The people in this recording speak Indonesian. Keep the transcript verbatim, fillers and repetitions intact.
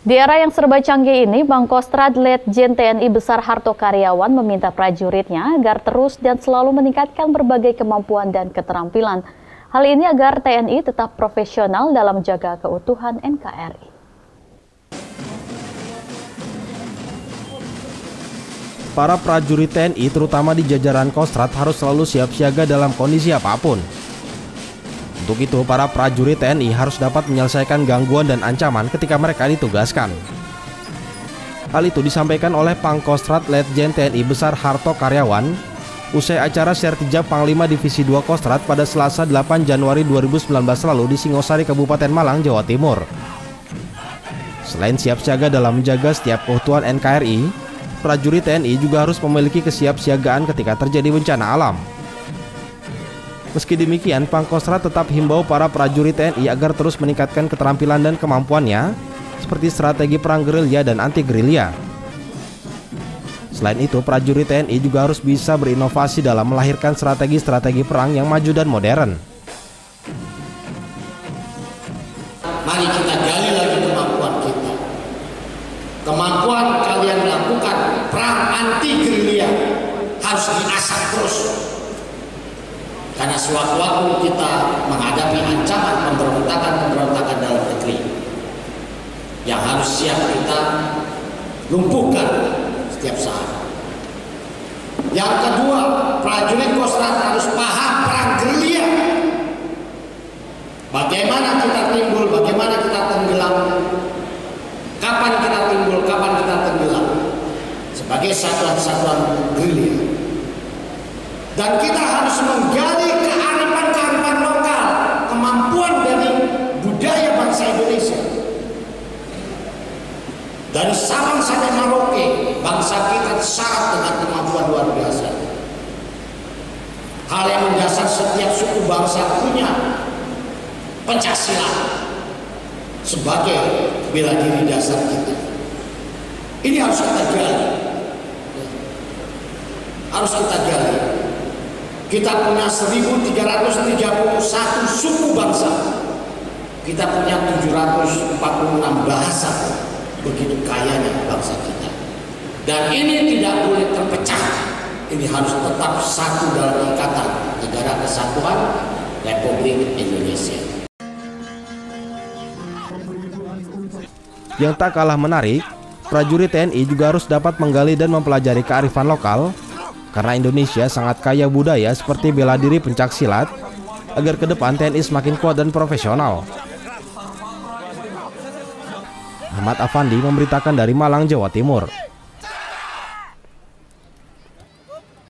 Di era yang serba canggih ini, Pangkostrat Letjen T N I Besar Harto Karyawan meminta prajuritnya agar terus dan selalu meningkatkan berbagai kemampuan dan keterampilan. Hal ini agar T N I tetap profesional dalam menjaga keutuhan N K R I. Para prajurit T N I, terutama di jajaran Kostrat, harus selalu siap siaga dalam kondisi apapun. Untuk itu, para prajurit T N I harus dapat menyelesaikan gangguan dan ancaman ketika mereka ditugaskan. Hal itu disampaikan oleh Pangkostrat Letjen T N I Besar Harto Karyawan usai acara Sertijab Panglima Divisi dua Kostrat pada Selasa delapan Januari dua ribu sembilan belas lalu di Singosari, Kabupaten Malang, Jawa Timur. Selain siap siaga dalam menjaga setiap keutuhan N K R I, prajurit T N I juga harus memiliki kesiapsiagaan ketika terjadi bencana alam. Meski demikian, Pangkostrat tetap himbau para prajurit T N I agar terus meningkatkan keterampilan dan kemampuannya seperti strategi perang gerilya dan anti gerilya. Selain itu, prajurit T N I juga harus bisa berinovasi dalam melahirkan strategi-strategi perang yang maju dan modern. Mari kita gali lagi kemampuan kita. Kemampuan kalian melakukan perang anti gerilya harus diasah terus. Karena sewaktu-waktu kita menghadapi ancaman pemberontakan-pemberontakan dalam negeri yang harus siap kita lumpuhkan setiap saat. Yang kedua, prajurit Kostrat harus paham perang gerilya. Bagaimana kita timbul, bagaimana kita tenggelam, kapan kita timbul, kapan kita tenggelam sebagai satuan-satuan gerilya. Dan kita harus menggali kearifan-kearifan lokal, kemampuan dari budaya bangsa Indonesia. Dari Sabang sampai Merauke, bangsa kita syarat dengan kemampuan luar biasa. Hal yang mendasar setiap suku bangsa punya Pancasila sebagai bela diri dasar kita. Ini harus kita gali. Harus kita gali. Kita punya seribu tiga ratus tiga puluh satu suku bangsa. Kita punya tujuh ratus empat puluh enam bahasa. Begitu kayanya bangsa kita. Dan ini tidak boleh terpecah. Ini harus tetap satu dalam ikatan Negara Kesatuan Republik Indonesia. Yang tak kalah menarik, prajurit T N I juga harus dapat menggali dan mempelajari kearifan lokal, karena Indonesia sangat kaya budaya seperti bela diri pencaksilat, agar ke depan T N I semakin kuat dan profesional. Ahmad Afandi memberitakan dari Malang, Jawa Timur.